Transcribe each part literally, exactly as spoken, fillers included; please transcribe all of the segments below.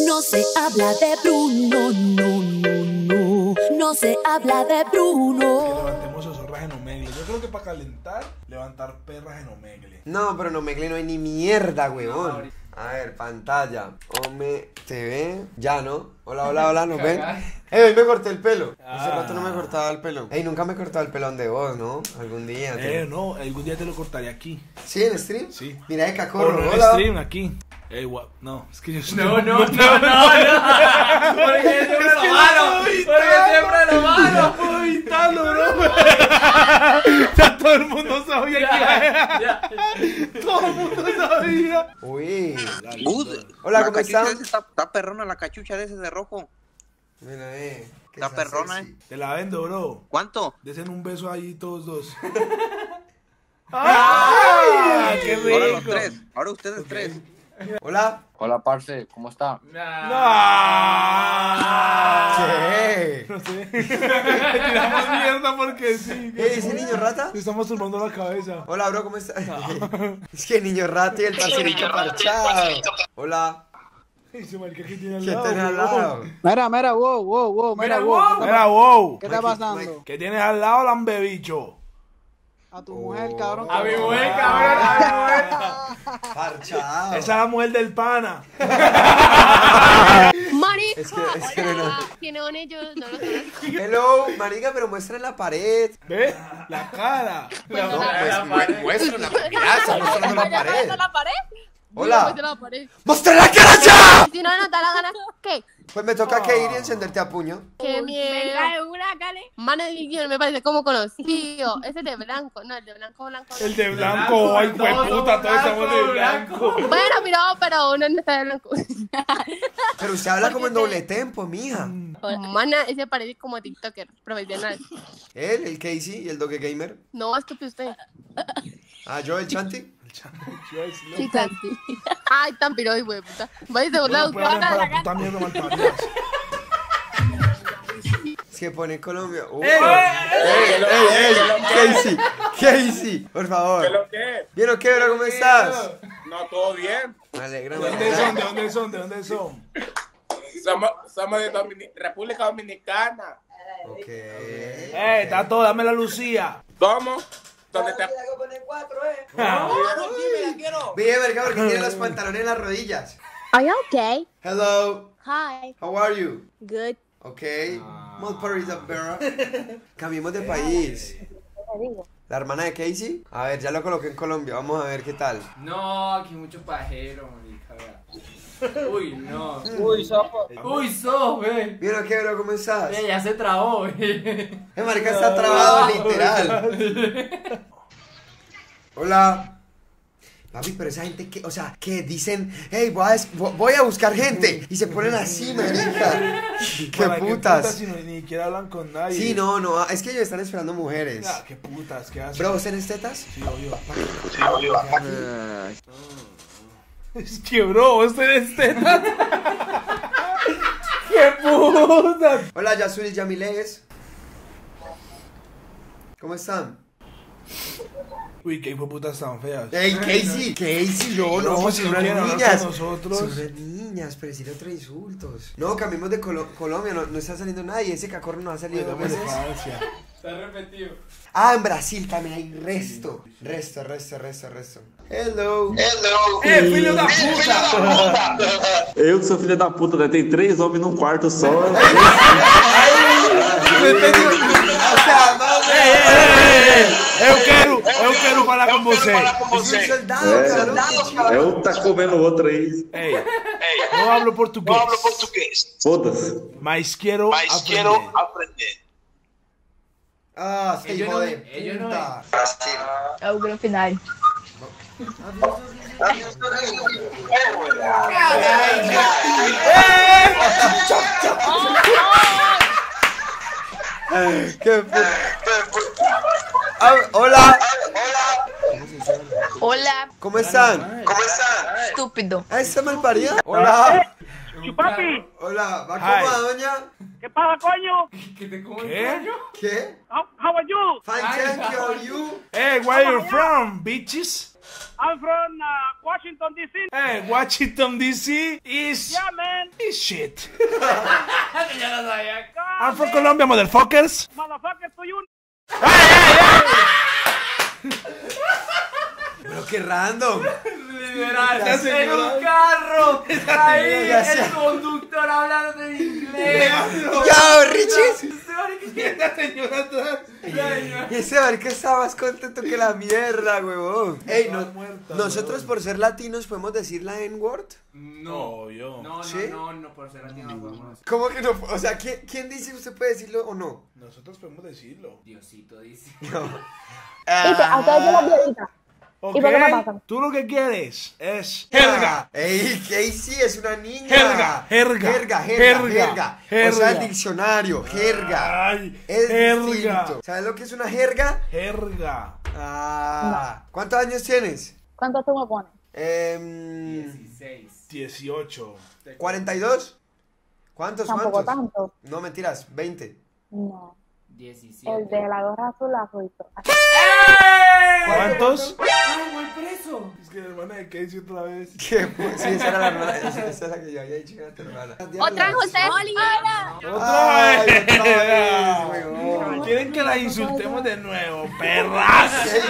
No se habla de Bruno, no, no, no. No se habla de Bruno. Que levantemos a zorras en Omegle. Yo creo que para calentar, levantar perras en Omegle. No, pero en Omegle no hay ni mierda, huevón. A ver, pantalla. Ome T V. Ya, ¿no? Hola, hola, hola, ¿nos ven? Ey, hoy me corté el pelo. Hace Ah. rato no me cortaba el pelo. Ey, nunca me he cortado el pelón de vos, ¿no? Algún día. Eh, no, algún día te lo cortaré aquí. ¿Sí, en stream? Sí. Mira de O cacorro. no en Hola. stream, aquí. Ey, guap. No, es que yo soy. No, no, no, no, no. Porque siempre lo malo. Porque siempre lo malo. No puedo evitarlo, bro. Ya todo el mundo sabía que Ya, ya. todo el mundo sabía. Uy. Good. Hola, La ¿cómo cachucha están? de ese Está, está perrona la cachucha de ese de rojo. Mira, eh. que Está perrona, sexy. eh. Te la vendo, bro. ¿Cuánto? Desen un beso ahí todos dos. ¡Ay! ¡Qué Ahora los rico! tres. Ahora ustedes tres. Hola. Hola, parce, ¿cómo está? ¿Qué? No sé. Tiramos mierda porque sí. ¿Qué dice niño rata? Te estamos turbando la cabeza. Hola, bro, ¿cómo estás? Es que niño rata y el parcerito parchado. Hola. Ese marica que tiene al ¿Quién lado. tenés al bro. lado? Mira, mira, wow, wow, wow, mira, Mira, wow. wow. ¿Qué está, Mira, wow. qué está Mikey, pasando? ¿Qué tienes al lado, lambebicho? A tu mujer, cabrón. A mi mujer, cabrón, a mi mujer. Parchado. Esa es la mujer del pana. Marica, Es que- es que hola. no. ¿Quiénes son ellos? No los conozco. Hello, marica, pero muestra en la pared. ¿Ves? La cara. Pues No, no, pues mu- muestra en la pared. Grasa, muestra en la pared. ¿Muestra la pared? Hola. Sí, muestra la pared. ¡Muestra la cara ya! Si no, no te da la gana, ¿qué? Pues me toca que ir y encenderte a puño. Qué miedo. Venga, de una, Cale. Mano de Guillén, me parece como conocido. Ese de blanco, no, el de blanco, blanco. El de blanco, ay, pues puta, todos estamos de blanco. Bueno, mira, pero uno no está de blanco. Pero usted habla como en doble tempo, mija. Mana, ese parece como TikToker profesional. Él, el Casey y el Doge Gamer. No, estúpido usted. Ah, yo, el Chanti. Sí, Santi. Ay, tan piro, güey, puta. Vaya de un lado, No pueden para la puta mierda malparidas. Es que pone Colombia. Uh. ¡Ey! ¡Ey, ey, ey! Casey, Casey, por favor. ¿Lo qué? ¿Bien o qué, bro? ¿Cómo estás? No, todo bien. Me alegra, ¿De me dónde son? ¿De alegra. dónde son? ¿De dónde son? Somos, somos de Domini- República Dominicana. Ok. Eh, está todo, dame la Lucía. ¿Cómo? ¿Dónde está? Bien, marica, porque tiene los pantalones en las rodillas. Are you okay? Hello, Hi. how are you? Good. Ok. Malparida, Vera. Cambiemos de país. La hermana de Casey. A ver, ya lo coloqué en Colombia. Vamos a ver qué tal. No, aquí mucho pajero, marica. vea. Uy, no. Uy, sopo. Uy, sos, ve. ¿Bien o qué, bro? ¿Cómo estás? Ve, ya se trabó, ve. El marica está trabado, literal. Hola. Papi, pero esa gente que, o sea, que dicen, hey, voy a, voy a buscar gente. Y se ponen así, marica. Qué ¿Para putas. Si no, ni siquiera hablan con nadie. Sí, no, no, es que ellos están esperando mujeres. Ah, qué putas, qué hacen. Bro, ¿vos tenés tetas? Sí, obvio. Sí, obvio. Es que, bro, vos tenés tetas. ¡Qué putas! Hola, Yasuri Yamiles. ¿Cómo están? Uy, qué hijo de putas tan feas. Ey, Casey, Casey, no, no, No, son si no unas quieren hablar niñas. con nosotros. Son unas niñas, pero decir otros insultos. No, cambiemos de Colo- Colombia, no, no está saliendo nadie. Ese cacorro no ha salido dos Hablamos de veces. Francia. Está repetido. Ah, en Brasil también hay resto. Resto, resto, resto, resto. Hello. ¡Eh, filho da puta! Eu que sou filha da puta, né? Tem três homens num quarto só. O sea, vamos Ei, ei, ei, ei, eu quero, eu quero falar com você. Es un soldado, cabrón. É um tá comendo o outro aí. Ei, não hablo português, Foda-se. mas quero aprender. Ah, este Ellos hijo no- de ellos no puta. É o grande final. Qué puta. Ah, hola. Hola, ¿Cómo están? estúpido. Ah, ¿está mal parida? Hola. Chupapi, Hola, ¿va Hi. cómoda, doña? ¿qué pasa, coño? ¿Qué te come ¿Qué? el coño? ¿Qué? How, how are you? Fine, Ay, thank you. Are you? Hey, where you from, bitches? I'm from uh, Washington, D C Hey, Washington, D C is... Yeah, man. is shit. Ya lo sabía. I'm from Colombia, motherfuckers. Motherfucker, to you. Pero qué random. Literal, Gracias, en señora. un carro. Ahí, Gracias. el conductor hablando en inglés. Ya, Richie. La señora atrás. Y ese marica está más contento que la mierda, huevón. Ey, no, muerta, nosotros huevón. por ser latinos podemos decir la N-word. No, yo. No, no, ¿Sí? no, no, por ser latino no podemos. ¿Cómo que no? O sea, ¿quién, quién dice usted puede decirlo o no? Nosotros podemos decirlo. Diosito dice. No. Dice, a ustedes yo las violitas. Ok, ¿Y por qué me pasan? tú lo que quieres es Ah, jerga. Ey, Casey es una niña. Jerga, jerga, jerga, jerga, jerga, jerga. jerga. O sea, el diccionario, jerga. Ay, Es jerga. distinto. ¿Sabes lo que es una jerga? Jerga. Ah. ¿Cuántos años tienes? ¿Cuántos tú me pones? Eh, dieciséis. dieciocho. ¿cuarenta y dos? ¿Cuántos? Tampoco ¿Cuántos? tanto. No, mentiras, veinte. No. diecisiete. El de la gorra azul, azulito. ¿Cuántos? ¡Ay, voy preso! Es que la hermana de Casey otra vez. ¿Qué? Pues, sí, esa era la hermana. Esa, esa es la que yo había dicho que era tu hermana. Otra vez usted. ¡Otra Ay, vez! otra vez, huevón. ¿Quieren que la insultemos de nuevo, perras?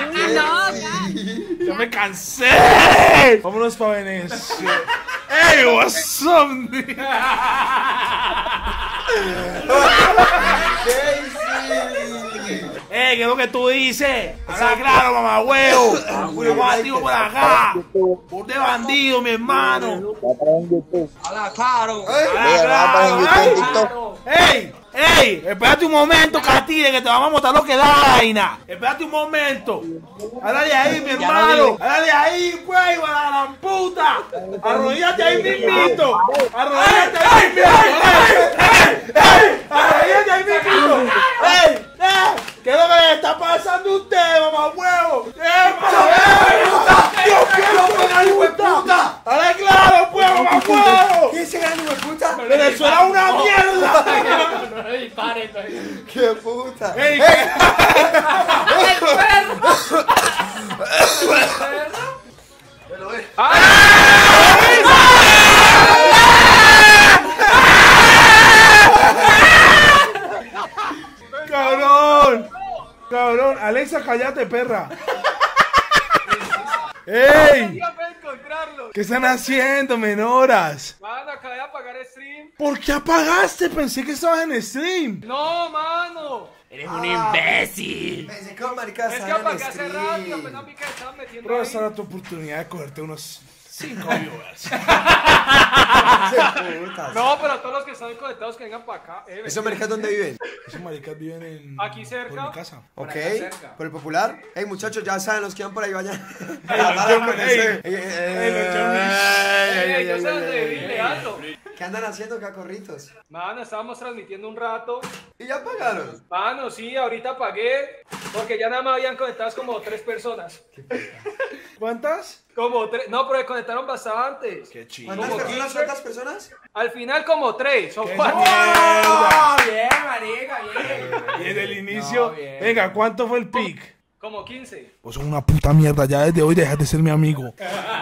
¡Ya me cansé! Vámonos pa' Venecia. ¡Ey, what's up, nigga? ¡Ey, qué es lo que tú dices! ¡Habla claro, mamá huevo! ¡Vamos activo por acá! ¡Por de bandido, mi hermano! ¡Habla claro! ¡Habla claro! ¡Ey! ¡Ey! Espérate un momento, Catire, que te vamos a mostrar lo que da la vaina. Espérate un momento. Háblale ahí, mi hermano. Háblale ahí, güey, a la gran puta. Arrodíllate ahí mismito. Arrodíllate ahí mismito. Arrodíllate ahí mismito. ¡Ey! ¡Eh! ¿Qué es lo que le está pasando a usted, mamá huevo? ¡Eh, mamá! ¡Dios quiero pegar, hijo de puta! ¡Háblale claro, pues, mamá huevo! ¿Quién se gana, hijo de puta? ¡Venezuela es una mierda! No le dispare, entonces. ¡Qué puta! ¡Ey! ¡Cabrón! ¡Cabrón! Alexa, cállate, perra. ¡Ey! ¿Qué están haciendo, menoras? Mano, acabé de apagar stream. ¿Por qué apagaste? Pensé que estabas en stream. No, mano. Eres un imbécil. Pensé que marica Es que estaba en apagué hace rato, stream. apenas vi que estaban metiendo Pero ahí. esta era tu oportunidad de cogerte unos cinco viewers. Putas. No, pero todos los que están conectados que vengan para acá. Eh, ¿Esos maricas dónde viven? Esos maricas viven en... Aquí cerca. Por mi casa. Ok, acá cerca. por el popular. Hey, muchachos, ya saben, los que van por ahí vayan. Ey, a los hablar Johnny, con ey. ese. Ey, Ey, los Johnny. Eh, ey, yo ey, sé ey, dónde ey, viví, ey, Leandro. ¿Qué andan haciendo, cacorritos? Mano, estábamos transmitiendo un rato. ¿Y ya pagaron? Mano, sí, ahorita apagué. Porque ya nada más habían conectadas como tres personas. ¿Cuántas? Como tres. No, pero conectaron bastantes. Qué chido. ¿Cuántas Como personas? quince. ¿Cuántas personas? Al final, como tres o ¡Qué cuatro. mierda! Bien, marica, bien. Y desde el inicio... No, bien. Venga, ¿cuánto fue el pic? Como quince. Pues son una puta mierda. Ya desde hoy dejas de ser mi amigo.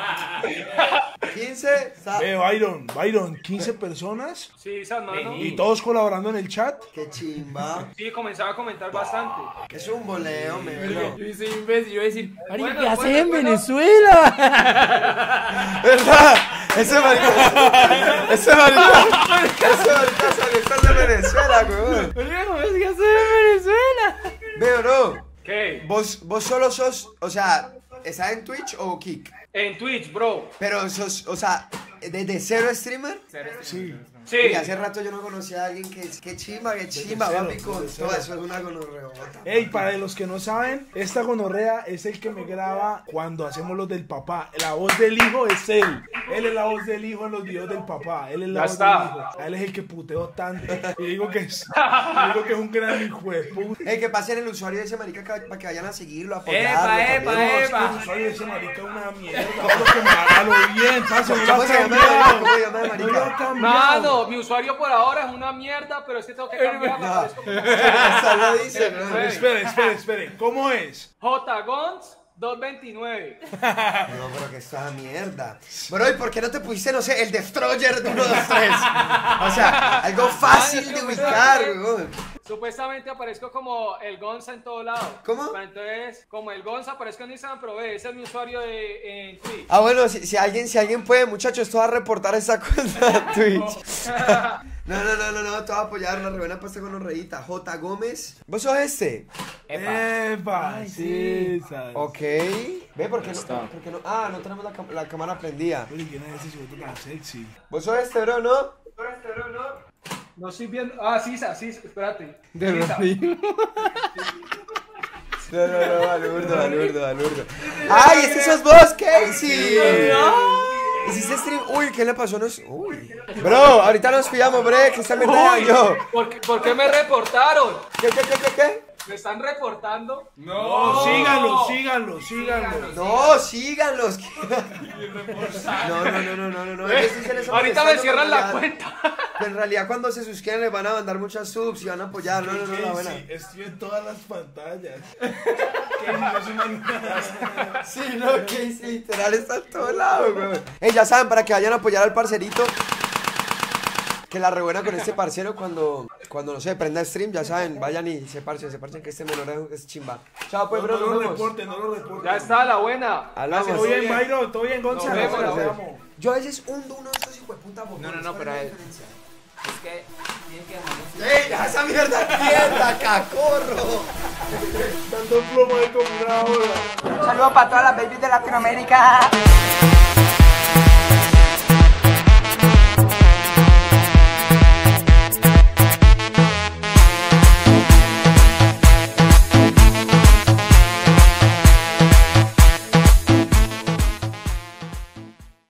quince. sa- Ve, Byron, Byron, quince personas Sí, San Mano. y todos colaborando en el chat. Qué chimba. Sí, comenzaba a comentar bastante. Es un boleo, me veo. Yo soy imbécil, yo voy a decir, marica, Bueno, ¿qué haces bueno, en bueno. Venezuela? ¿Verdad? Ese marica. Ese marica. Ese marica salió estás de Venezuela, weón. Marica, ¿cómo es que haces en Venezuela? Veo, no. ¿Qué? Vos, vos solo sos, o sea, ¿estás en Twitch o Kick? En Twitch, bro. Pero sos, o sea, ¿desde cero streamer? Sí. Sí. Y hace rato yo no conocía a alguien que, que chimba, que chimba, cero, papi, con desde todo cero. eso es una gonorreota. Ey, para los que no saben, esta gonorrea es el que me graba cuando hacemos los del papá. La voz del hijo es él. Él es la voz del hijo en los videos del papá. Él es la Ya voz está. del hijo. A él es el que puteo tanto. Y digo que es, digo que es un gran hijo de puta. Ey, que pasen el usuario de ese marica que- para que vayan a seguirlo, a Epa, apoyarlo. epa, también. epa. El usuario de ese marica es una mierda. Todo lo que me haga lo bien, pase, no lo ¿Cómo ha se llama? cambiado. ¿Cómo se llama el No marica? lo ha cambiado. Mano, mi usuario por ahora es una mierda, pero es que tengo que cambiarla. No, Es como- hasta lo dice, Eh, bro. eh. Espere, espere, espere. ¿Cómo es? J Gons dos veintinueve. No, pero que esta mierda. Bro, ¿y por qué no te pusiste, no sé, el Destroyer de uno, dos, tres? O sea, algo fácil de ubicar, weón. Supuestamente aparezco como el Gonza en todo lado. ¿Cómo? Pero entonces, como el Gonza aparezco en Instagram, pero ve, ese es mi usuario de, en Twitch. Ah, bueno, si, si alguien si alguien puede, muchachos, esto va a reportar esa cuenta de Twitch. No, no, no, no, no, te voy a apoyar, la rebuena pasta con los reíta. J. Gómez. ¿Vos sos este? Epa, Ay, sí, ¿sabes? Ok. Ve, ¿por qué no, por qué no? Ah, no tenemos la, cam- la cámara prendida. Oye, ¿quién es ese sujeto tan sexy? ¿Vos sos este, bro, no? ¿Tú eres pero no? No estoy viendo. Ah, Sisa, sí, espérate. De Sisa. No, no, no, Balurdo, Balurdo, Balurdo. ¡Ay, este sos vos, Casey! ¿Hiciste stream? Uy, ¿qué le pasó? No es... Uy. Bro, ahorita nos pillamos, bre, que esta me daño. ¿Por qué, ¿Por qué me reportaron? ¿Qué, qué, qué, qué, qué? ¿Me están reportando? No, síganlo, síganlo, síganlo. No, síganlos. No, no, no, no, no, no, no. ellos dicen eso Ahorita me molestando, cierran pero la en realidad- cuenta. pero en realidad cuando se suscriben les van a mandar muchas subs y van a apoyar. No, no, no, la buena. Sí, estoy en todas las pantallas. Que no soy una- Sí, no, Casey, literal está en todos lados, güey. Ey, ya saben, para que vayan a apoyar al parcerito. Que la rebuena con este parcero cuando, cuando no sé, prenda stream, ya saben, vayan y se parchen, se parchen que este menor es chimba. Chao, pues, bro, No nos lo vemos. reporten, no lo reporten. Ya está la buena. Hablamos. Todo bien, Byron, todo bien, Gonzalo. Nos vemos, Nos nos vemos. Yo a veces hundo uno de estos hijueputa botones. No, no, no, ¿cuál pero es la es- diferencia? Es que tienen que ¡Ey, deja esa mierda quieta, cacorro! Tanto plomo de como una hora. Saludos para todas las babies de Latinoamérica.